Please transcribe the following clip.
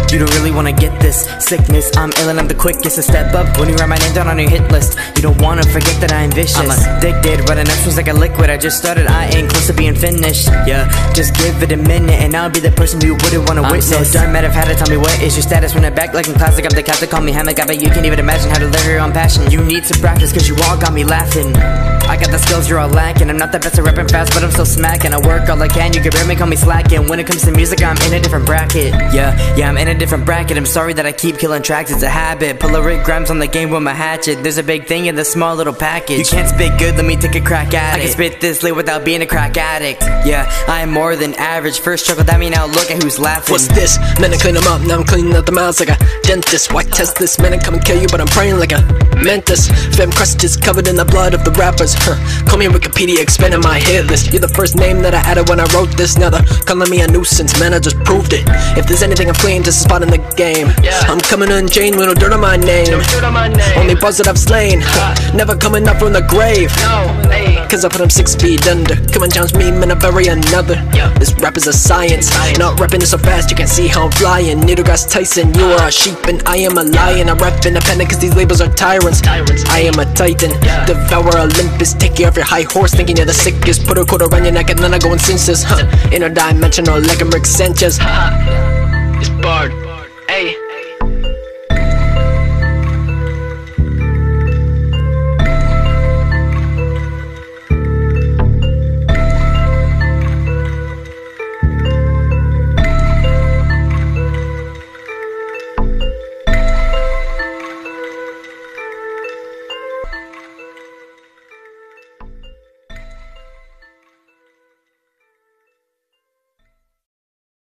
You don't really wanna get this sickness. I'm ill and I'm the quickest to step up when you write my name down on your hit list. You don't wanna forget that I'm vicious. I'm addicted, running up like a liquid. I just started, I ain't close to being finished. Yeah, just give it a minute and I'll be the person you wouldn't wanna witness. I'm so done, matter of how to tell me what is your status. When I'm back like in classic, I'm the cat to call me hammock. I bet you can't even imagine how to live your own passion. You need to practice cause you all got me laughing. I got the skills you're all lacking. I'm not the best at rapping fast, but I'm still smacking. I work all I can, you can barely call me slacking. When it comes to music, I'm in a different bracket. Yeah, I'm in a different bracket. I'm sorry that I keep killing tracks, it's a habit. Pull a Rick Grimes on the game with my hatchet. There's a big thing in this small little package. You can't spit good, let me take a crack at it. I can spit this late without being a crack addict. Yeah, I am more than average. First struggle at me, now look at who's laughing. What's this? Man, I clean them up, now I'm cleaning out the mouths like a dentist. Why test this? Man, I come and kill you, but I'm praying like a mantis. Fam crust is covered in the blood of the rappers. Call me Wikipedia, expanding my hit list. You're the first name that I added when I wrote this. Now they're calling me a nuisance, man, I just proved it. If there's anything I'm clean, just a spot in the game. I'm coming unchained with no dirt on my name. Only buzz that I've slain, never coming up from the grave. Cause I put him 6 feet under. Come and challenge me, man, I bury another. This rap is a science, not rapping it so fast you can see how I'm flying. Needlegrass Tyson, you are a sheep and I am a lion. I rap independent cause these labels are tyrants. I am a titan, devour Olympus. Take you off your high horse thinking you're the sickest. Put a quarter around your neck and then I go and cinch this. Interdimensional like I'm Rick Sanchez. It's barred.